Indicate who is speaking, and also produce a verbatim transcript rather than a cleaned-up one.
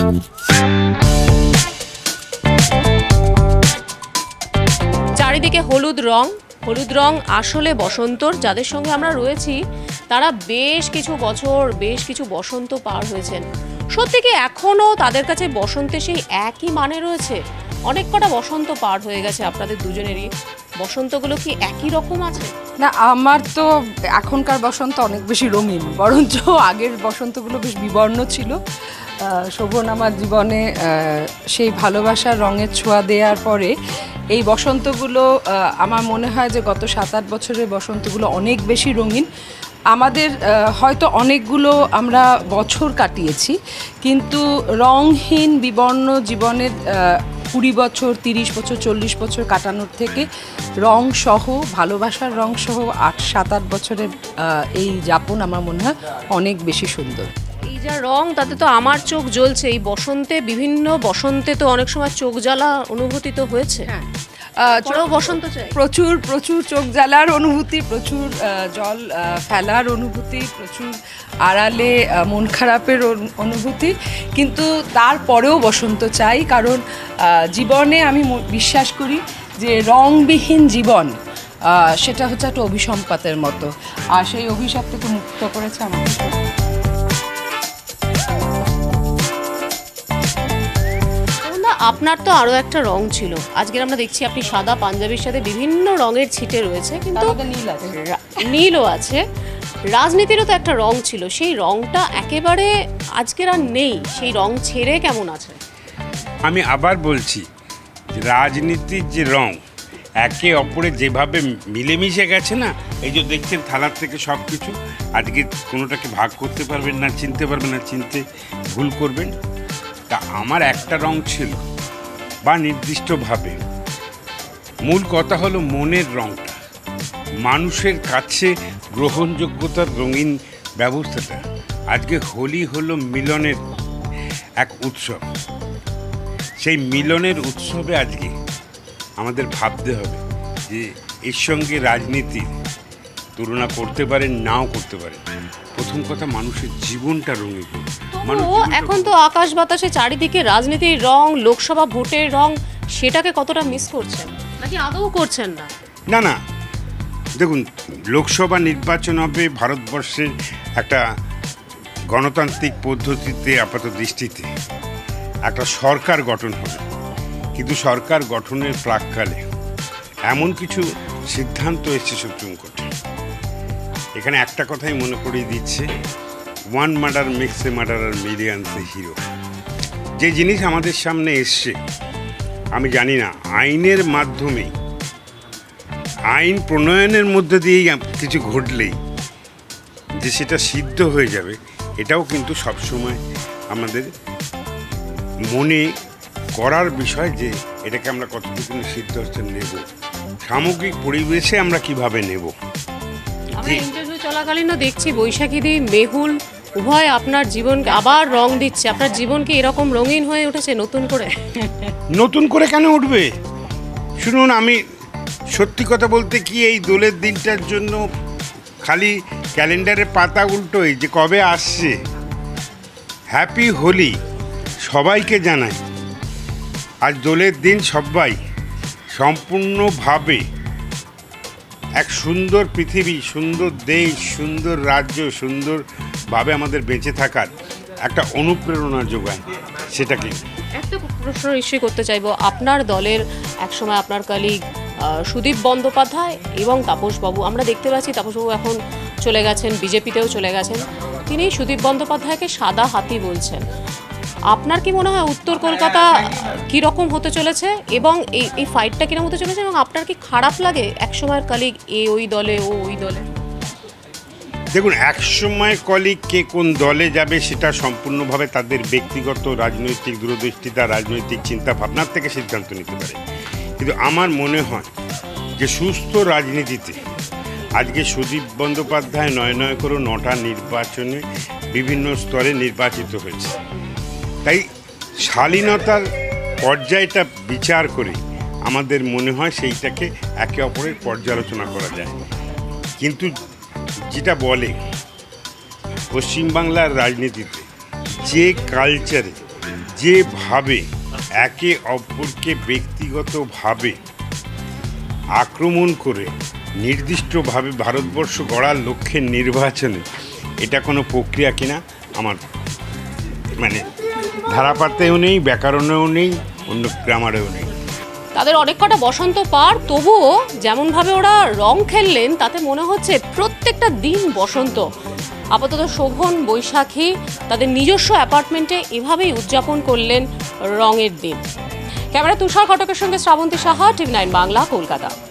Speaker 1: চারিদিকে হলুদ রং, হলুদ রং আসলে বসন্তর। যাদের সঙ্গে আমরা রয়েছি তারা বেশ কিছু বছর, বেশ কিছু বসন্ত পার হয়েছেন। সত্যি কি এখনও তাদের কাছে বসন্তে সেই একই মানে রয়েছে? অনেক কটা বসন্ত পার হয়ে গেছে আপনাদের দুজনেরই, বসন্তগুলো কি একই রকম আছে?
Speaker 2: না, আমার তো এখনকার বসন্ত অনেক বেশি রঙিন, বরঞ্চ আগের বসন্তগুলো বেশ বিবর্ণ ছিল। শোভন আমার জীবনে সেই ভালোবাসার রঙের ছোঁয়া দেওয়ার পরে এই বসন্তগুলো আমার মনে হয় যে গত সাত আট বছরের বসন্তগুলো অনেক বেশি রঙিন। আমাদের হয়তো অনেকগুলো আমরা বছর কাটিয়েছি, কিন্তু রংহীন বিবর্ণ জীবনের কুড়ি বছর, তিরিশ বছর, চল্লিশ বছর কাটানোর থেকে রং সহ, ভালোবাসার রং সহ আট সাত আট বছরের এই যাপন আমার মনে হয় অনেক বেশি সুন্দর।
Speaker 1: এই যা রং, তাতে তো আমার চোখ জ্বলছে। এই বসন্তে, বিভিন্ন বসন্তে তো অনেক সময় চোখ জ্বালা অনুভূতি তো হয়েছে। হ্যাঁ, বসন্ত চাই,
Speaker 2: প্রচুর প্রচুর চোখ জ্বালার অনুভূতি, প্রচুর জল ফেলার অনুভূতি, প্রচুর আড়ালে মন খারাপের অনুভূতি, কিন্তু তারপরেও বসন্ত চাই। কারণ জীবনে আমি বিশ্বাস করি যে রংবিহীন জীবন সেটা হচ্ছে একটা অভিসম্পাতের মতো, আর সেই অভিশাপ থেকে মুক্ত করেছে আমাকে।
Speaker 1: আপনার তো আরো একটা রং ছিল, আজকের আমরা দেখছি আপনি সাদা পাঞ্জাবির সাথে বিভিন্ন রঙের ছিটে রয়েছে, কিন্তু
Speaker 2: নীল আছে,
Speaker 1: নীলও আছে। রাজনীতিরও তো একটা রং ছিল, সেই রংটা একেবারে আজকের আর নেই। সেই রং ছেড়ে কেমন আছে?
Speaker 3: আমি আবার বলছি, রাজনীতির যে রং একে অপরে যেভাবে মিলেমিশে গেছে না, এই যে দেখছেন থালার থেকে সব কিছু, আজকে কোনোটাকে ভাগ করতে পারবেন না, চিনতে পারবেন না, চিনতে ভুল করবেন। তা আমার একটা রং ছিল, বা নির্দিষ্টভাবে মূল কথা হলো মনের রংটা, মানুষের কাছে গ্রহণযোগ্যতার রঙিন ব্যবস্থাটা। আজকে হোলি হলো মিলনের এক উৎসব। সেই মিলনের উৎসবে আজকে আমাদের ভাবতে হবে যে এর সঙ্গে রাজনীতির তুলনা করতে পারেন, নাও করতে পারেন। প্রথম কথা, মানুষের জীবনটা রঙিন।
Speaker 1: এখন তো আকাশ বাতাসে চারিদিকে রাজনীতির রং, লোকসভা ভোটের রং, সেটাকে কতটা মিস করছেন, নাকি আদৌ করছেন না?
Speaker 3: না না, দেখুন, লোকসভা নির্বাচন হবে ভারতবর্ষের একটা গণতান্ত্রিক পদ্ধতিতে, আপাত দৃষ্টিতে একটা সরকার গঠন হবে। কিন্তু সরকার গঠনের প্রাক্কালে এমন কিছু সিদ্ধান্ত এসেছে সুপ্রিম কোর্টে, এখানে একটা কথাই মনে করিয়ে দিচ্ছে, one murder makes a murderer millions a hero. যে জিনিস আমাদের সামনে এসছে, আমি জানি না আইনের মাধ্যমে, আইন প্রণয়নের মধ্যে দিয়েই কিছু ঘটলেই যে সেটা সিদ্ধ হয়ে যাবে, এটাও কিন্তু সবসময় আমাদের মনে করার বিষয় যে এটাকে আমরা কতটুকু সিদ্ধান্ত নেব, সামগ্রিক পরিবেশে আমরা কিভাবে নেব।
Speaker 1: আমরা ইন্টারভিউ চলাকালীনও দেখছি বৈশাখীদি, মেহুল উভয় আপনার জীবনকে আবার রং দিচ্ছে। আপনার জীবন কি এরকম রঙিন হয়ে উঠেছে নতুন করে?
Speaker 3: নতুন করে কেন উঠবে? শুনুন, আমি সত্যি কথা বলতে কি, এই দোলের দিনটার জন্য খালি ক্যালেন্ডারের পাতা উল্টোই যে কবে আসছে। হ্যাপি হোলি সবাইকে জানাই। আজ দোলের দিন সবাই সম্পূর্ণভাবে এক সুন্দর পৃথিবী, সুন্দর দেশ, সুন্দর রাজ্য, সুন্দরভাবে আমাদের বেঁচে থাকার একটা অনুপ্রেরণা যোগায়। সেটাকে
Speaker 1: একটা প্রশ্ন নিশ্চয়ই করতে চাইবো, আপনার দলের একসময় আপনার কলিগ সুদীপ বন্দ্যোপাধ্যায় এবং তাপসবাবু, আমরা দেখতে পাচ্ছি তাপসবাবু এখন চলে গেছেন, বিজেপিতেও চলে গেছেন, তিনি সুদীপ বন্দ্যোপাধ্যায়কে সাদা হাতি বলছেন। আপনার কি মনে হয় উত্তর কলকাতা কীরকম হতে চলেছে, এবং এই এই ফাইটটা কীরকম হতে চলেছে, এবং আপনার কি খারাপ লাগে একসময়ের কলিগ এ ওই দলে, ও ওই দলে?
Speaker 3: দেখুন, একসময় কলিগ কে কোন দলে যাবে সেটা সম্পূর্ণভাবে তাদের ব্যক্তিগত রাজনৈতিক দূরদৃষ্টিতা, রাজনৈতিক চিন্তা ভাবনার থেকে সিদ্ধান্ত নিতে পারে। কিন্তু আমার মনে হয় যে সুস্থ রাজনীতিতে আজকে সুদীপ বন্দ্যোপাধ্যায় নয় নয় করে নটা নির্বাচনে বিভিন্ন স্তরে নির্বাচিত হয়েছে। তাই শালীনতার পর্যায়টা বিচার করে আমাদের মনে হয় সেইটাকে একে অপরের পর্যালোচনা করা যায়। কিন্তু যেটা বলে পশ্চিমবাংলার রাজনীতিতে যে কালচারে যেভাবে একে অপরকে ব্যক্তিগতভাবে আক্রমণ করে নির্দিষ্টভাবে ভারতবর্ষ গড়ার লক্ষ্যের নির্বাচনে এটা কোনো প্রক্রিয়া কিনা আমার মানে ধারাপাতেও নেই, ব্যাকরণেও নেই, অন্য গ্রামারেও নেই।
Speaker 1: তাদের অনেক কটা বসন্ত পার, তবুও যেমনভাবে ওরা রং খেললেন তাতে মনে হচ্ছে প্রত্যেকটা দিন বসন্ত। আপাতত শোভন, বৈশাখী তাদের নিজস্ব অ্যাপার্টমেন্টে এভাবেই উদযাপন করলেন রঙের দিন। ক্যামেরা তুষার ঘটকের সঙ্গে শ্রাবন্তী সাহা, টিভি নাইন বাংলা, কলকাতা।